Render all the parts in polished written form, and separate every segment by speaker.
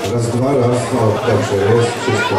Speaker 1: Raz, dwa, raz, no dobrze, jest wszystko.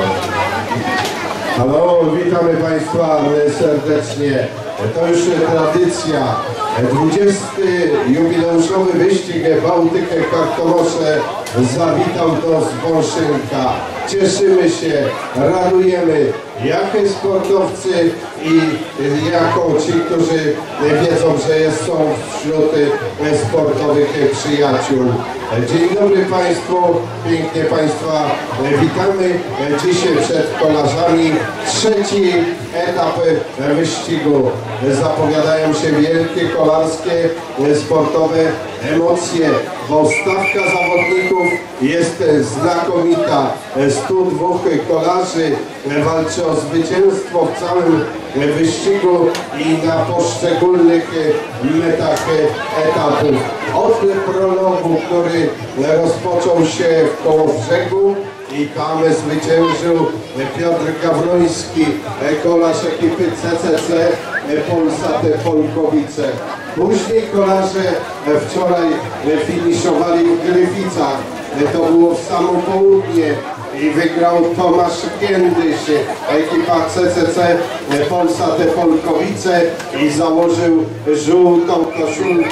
Speaker 1: Halo, witamy Państwa serdecznie. To już tradycja. 20. jubileuszowy wyścig Bałtykę Karkonosze zawitał do Zbąszynka. Cieszymy się, radujemy, jak sportowcy i jako ci, którzy wiedzą, że są wśród sportowych przyjaciół. Dzień dobry Państwu, pięknie Państwa witamy. Dzisiaj przed kolarzami trzeci etap wyścigu. Zapowiadają się wielkie kolarskie, sportowe emocje, bo stawka zawodników jest znakomita. 102 kolarzy walczy o zwycięstwo w całym wyścigu i na poszczególnych metach etapów. Od prologu, który rozpoczął się w Kołobrzegu i tam zwyciężył Piotr Gawroński, kolarz ekipy CCC Polsat Polkowice. Później kolarze wczoraj finiszowali w Gryficach. To było w samo południe i wygrał Tomasz Kiendyś, ekipa CCC Polsat Polkowice i założył żółtą koszulkę.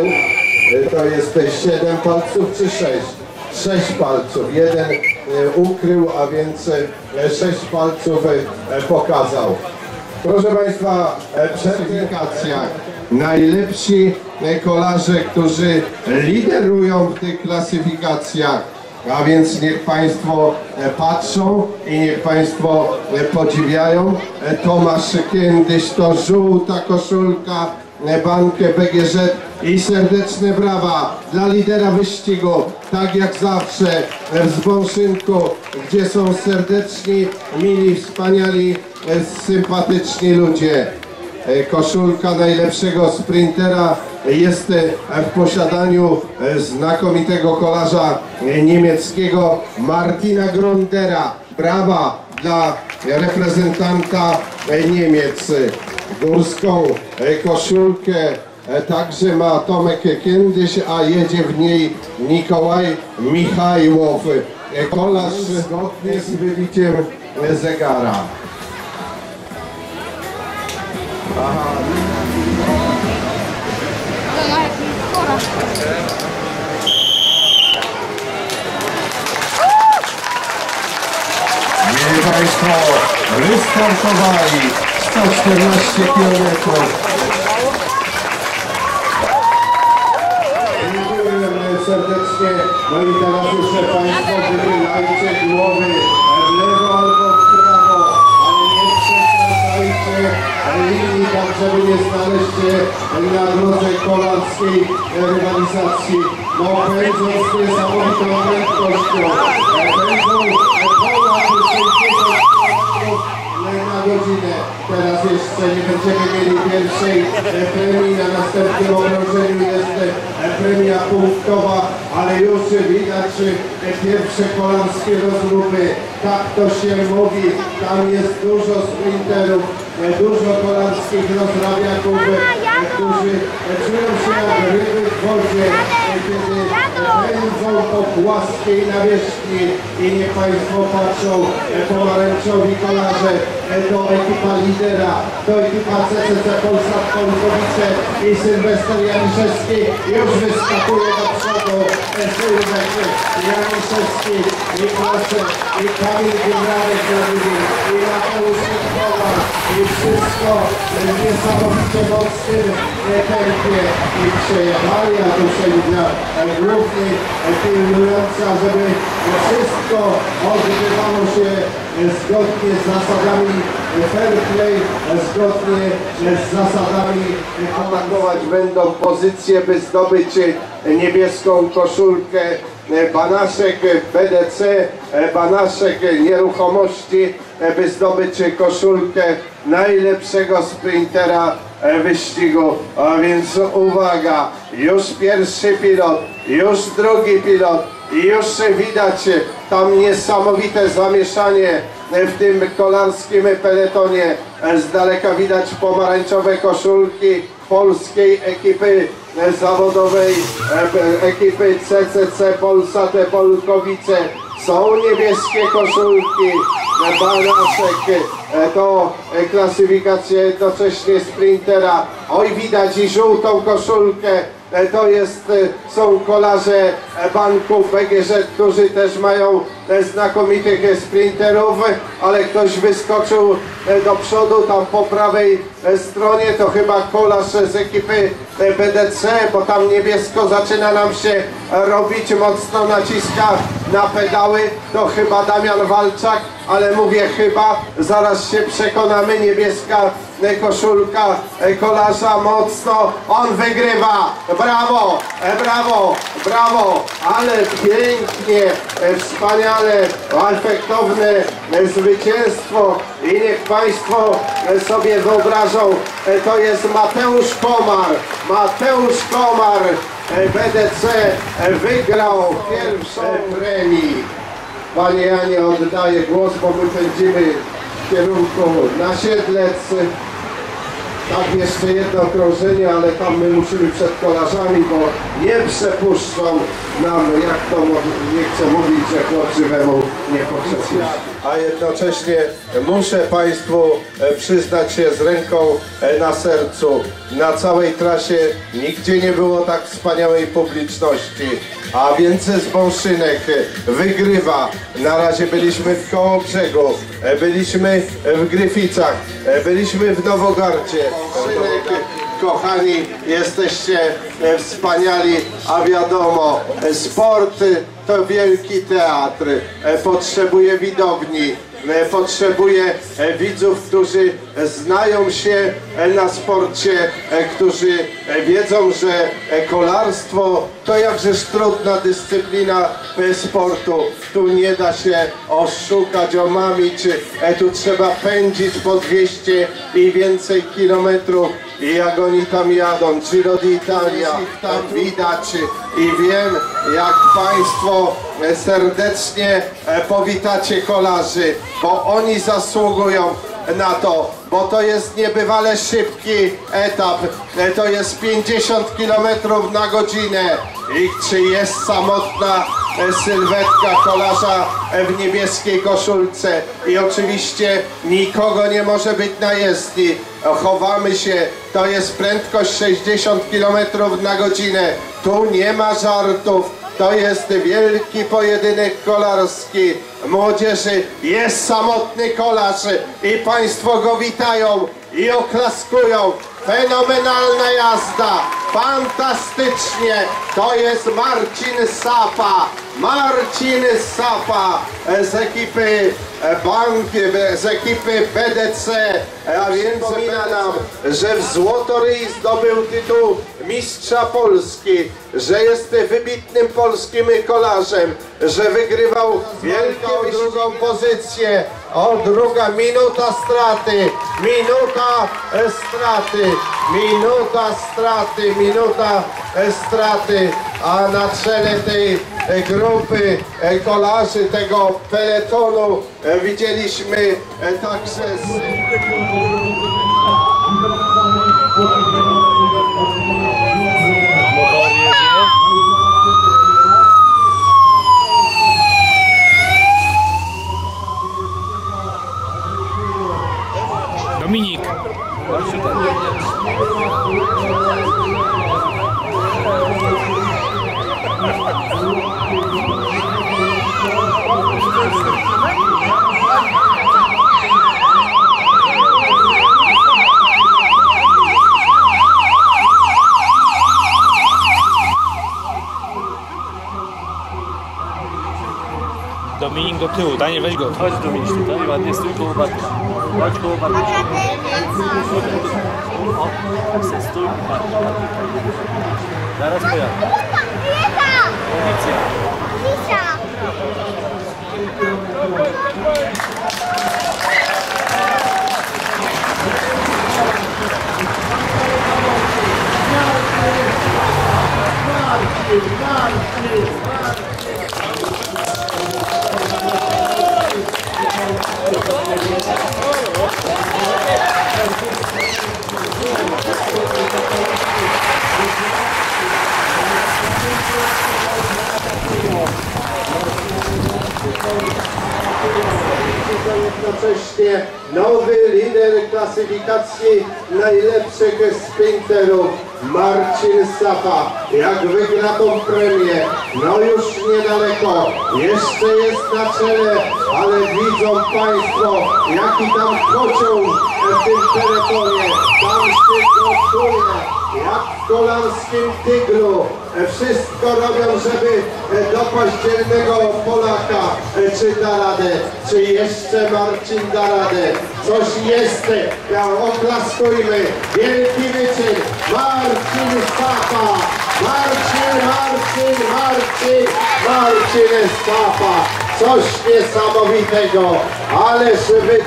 Speaker 1: To jest 7 palców czy 6? 6 palców. Jeden ukrył, a więc 6 palców pokazał. Proszę Państwa, certyfikacja. Najlepsi kolarze, którzy liderują w tych klasyfikacjach. A więc niech Państwo patrzą i niech Państwo podziwiają. Tomasz Kiendyś to żółta koszulka, Bankę BGŻ i serdeczne brawa dla lidera wyścigu, tak jak zawsze w Zbąszynku, gdzie są serdeczni, mili, wspaniali, sympatyczni ludzie. Koszulka najlepszego sprintera jest w posiadaniu znakomitego kolarza niemieckiego Martina Grondera. Brawa dla reprezentanta Niemiec. Górską koszulkę także ma Tomek Kiendyś, a jedzie w niej Mikołaj Michajłow. Kolarz zgodnie z wybiciem zegara. Aha. Mieli Państwo, wystartowali 114 km. Dziękuję serdecznie. No i teraz jeszcze Państwo wychylajcie głowy w lewo albo w prawo, ale nie przekraczajcie linii, tak żeby nie znaleźć się na drodze kolarskiej rywalizacji. No pędzą z niesamowitą prędkością. Pędzą ponad 60 km na godzinę. Teraz jeszcze nie będziemy mieli pierwszej premii, na następnym okrążeniu jest premia punktowa, ale już widać pierwsze kolarskie rozruchy. Tak to się mówi, tam jest dużo sprinterów, dużo kolarskich rozrabiaków, którzy czują się jak ryby w wodzie, kiedy pędzą po płaskiej nawierzchni i niech Państwo patrzą, pomarańczowi kolarze, to ekipa lidera, to ekipa CCC Polsat Polkowice i Sylwester Janiszewski już wyskakuje do przodu. Sylwester Janiszewski i proszę, i Kamil Gimrarek i Mateusz Kowa i wszystko w niesamowicie mocnym tempie i przejechali, a tu sędzia główny pilnująca, żeby wszystko odbywało się zgodnie z zasadami fair play, zgodnie z zasadami atakować będą pozycje, by zdobyć niebieską koszulkę. Banaszek BDC, Banaszek Nieruchomości, by zdobyć koszulkę najlepszego sprintera wyścigu. A więc uwaga, już pierwszy pilot, już drugi pilot i już widać tam niesamowite zamieszanie w tym kolarskim peletonie. Z daleka widać pomarańczowe koszulki polskiej ekipy zawodowej, ekipy CCC Polsat Polkowice. są niebieskie koszulki, Banaszek to klasyfikacja jednocześnie sprintera. Oj, widać i żółtą koszulkę. To są kolarze banku PGŻ, którzy też mają znakomitych sprinterów, ale ktoś wyskoczył do przodu, tam po prawej stronie, to chyba kolarz z ekipy BDC, bo tam niebiesko zaczyna nam się robić, mocno naciska na pedały, to chyba Damian Walczak, ale mówię chyba, zaraz się przekonamy, niebieska koszulka kolarza mocno, on wygrywa, brawo, brawo, brawo, ale pięknie, wspaniale, efektowne zwycięstwo i niech Państwo sobie wyobrażą, to jest Mateusz Komar, BDC wygrał pierwszą premię. Panie Janie, oddaję głos, bo my pędzimy w kierunku na Siedlec. Tak, jeszcze jedno okrążenie, ale tam my musimy przed kolarzami, bo nie przepuszczą nam, jak to nie chcę mówić, że chłopczywemu nie potrzebują. A jednocześnie muszę Państwu przyznać się z ręką na sercu, na całej trasie nigdzie nie było tak wspaniałej publiczności, a więcej z Bąszynek wygrywa. Na razie byliśmy w Kołobrzegu, byliśmy w Gryficach, byliśmy w Nowogardzie. Bąszynek, kochani, jesteście wspaniali, a wiadomo, sport to wielki teatr, potrzebuje widowni, potrzebuje widzów, którzy znają się na sporcie, którzy wiedzą, że kolarstwo to jakżeż trudna dyscyplina sportu. Tu nie da się oszukać, omamić, tu trzeba pędzić po 200 i więcej kilometrów. I jak oni tam jadą, Giro d'Italia, tam widać i wiem, jak Państwo serdecznie powitacie kolarzy, bo oni zasługują na to, bo to jest niebywale szybki etap, to jest 50 km na godzinę i czy jest samotna sylwetka kolarza w niebieskiej koszulce i oczywiście nikogo nie może być na jezdni, chowamy się, to jest prędkość 60 km na godzinę, tu nie ma żartów. To jest wielki pojedynek kolarski młodzieży, jest samotny kolarz i Państwo go witają i oklaskują. Fenomenalna jazda, fantastycznie, to jest Marcin Sapa z ekipy z ekipy BDC, a więc przypomina nam, że w Złotoryi zdobył tytuł mistrza Polski, że jest wybitnym polskim kolarzem, że wygrywał wielką drugą pozycję. O, druga minuta straty, minuta straty, a na czele tej grupy kolarzy, tego peletonu widzieliśmy także
Speaker 2: Dominik. Dominik do tyłu, Daniel, weź go.
Speaker 3: Chodź Dominik tutaj, ładnie stój koło Bartka. Chodź koło Bartka. O, tak se stój i patrz. Zaraz pojadę. Policja.
Speaker 1: jednocześnie nowy lider klasyfikacji najlepszych sprinterów Marcin Sapa. Jak wygra tą premię? No już niedaleko, jeszcze jest na czele, ale widzą Państwo, jaki tam kocioł w tym peletonie. Tam się gotuje. Jak w kolarskim tyglu, wszystko robią, żeby dopaść dzielnego Polaka. Czy da radę? Czy jeszcze Marcin da radę? Coś jest, oklaskujmy, wielki wyczyn, Marcin Sapa, Marcin Sapa, coś niesamowitego, ależ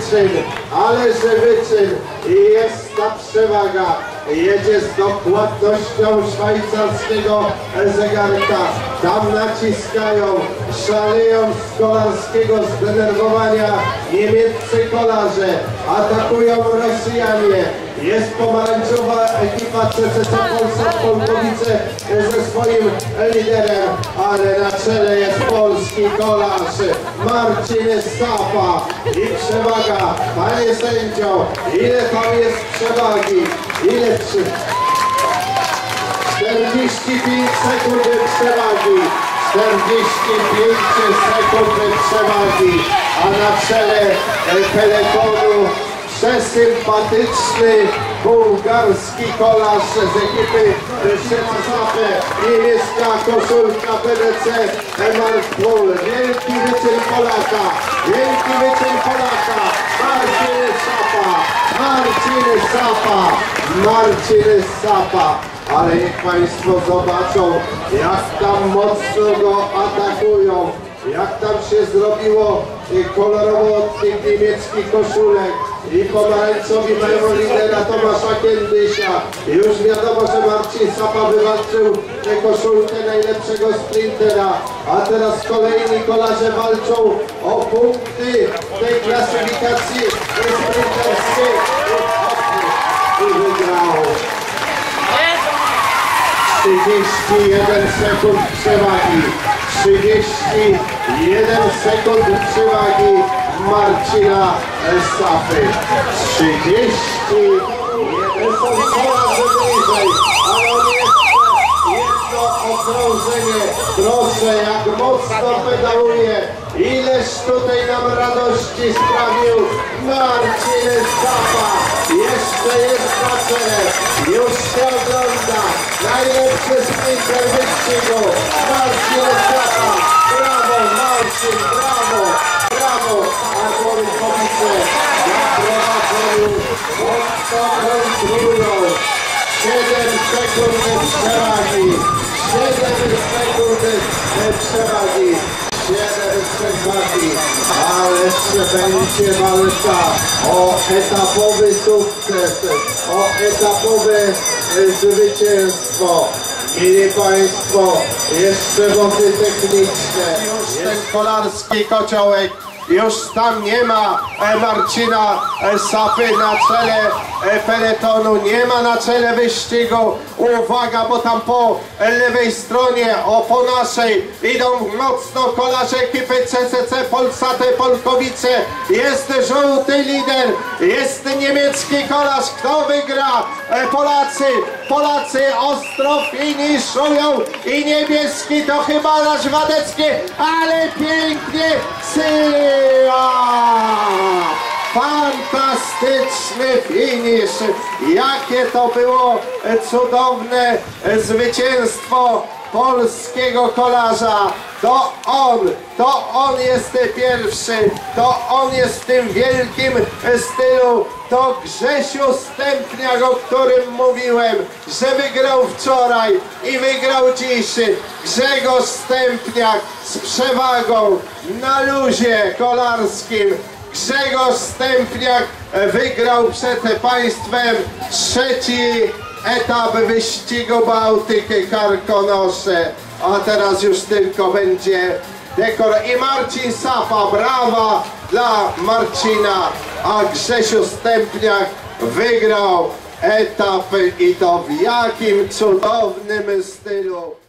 Speaker 1: wyczyn i jest ta przewaga. Jedzie z dokładnością szwajcarskiego zegarka. Tam naciskają, szaleją z kolarskiego zdenerwowania niemieccy kolarze. Atakują Rosjanie. Jest pomarańczowa ekipa CCC Polsat Polkowice ze swoim liderem, ale na czele jest polski kolarz Marcin Sapa i przewaga. Panie sędzio, ile tam jest przewagi? Ile? 45 sekund przewagi. 45 sekund przewagi, a na czele peletonu przesympatyczny bułgarski kolarz z ekipy Szymaszapy, niemiecka koszulka PDC Mark Bull. Wielki wyczyn Polaka, Marcin Sapa. Ale niech Państwo zobaczą, jak tam mocno go atakują, jak tam się zrobiło kolorowo od tych niemieckich koszulek i pomarańczowi mają lidera Tomasza Kędysia. Już wiadomo, że Marcin Sapa wywalczył koszulkę najlepszego sprintera, a teraz kolejni kolarze walczą o punkty tej klasyfikacji sprinterskiej i wygrał. 31 sekund przewagi. 31 sekund przewagi Marcina Sapy. 31 są kolarze bliżej, ale on jeszcze jedno okrążenie. Proszę, jak mocno pedałuje. Ileż tutaj nam radości sprawił Marcin Sapa. Jeszcze jest na czele. Już się ogląda. Najlepszy sprinter wyścigu. Marcin Sapa. Brawo Marcin, brawo. A Polkowice na prowadzeniu mocno kontrolują. 7 sekund przewagi. 7 sekund przewagi. 7 przewagi. Ależ będzie walka o etapowy sukces, o etapowe zwycięstwo. Mili Państwo, jeszcze wody techniczne. Już ten kolarski kociołek, już tam nie ma Marcina Sapy na czele peletonu, nie ma na czele wyścigu. Uwaga, bo tam po lewej stronie, po naszej idą mocno kolarze ekipy CCC Polsat Polkowice. Jest żółty lider, jest niemiecki kolarz. Kto wygra? Polacy ostro finiszują i niebieski to chyba nasz Wadecki, ale pięknie fantastyczny finisz. Jakie to było cudowne zwycięstwo polskiego kolarza. To on jest pierwszy, to on jest w tym wielkim stylu. To Grzesiu Stępniak, o którym mówiłem, że wygrał wczoraj i wygrał dziś. Grzegorz Stępniak z przewagą na luzie kolarskim. Grzegorz Stępniak wygrał przed Państwem trzeci etap wyścigu Bałtyki Karkonosze. A teraz już tylko będzie dekor i Marcin Sapa, brawa dla Marcina, a Grzesiu Stępniak wygrał etap i to w jakim cudownym stylu.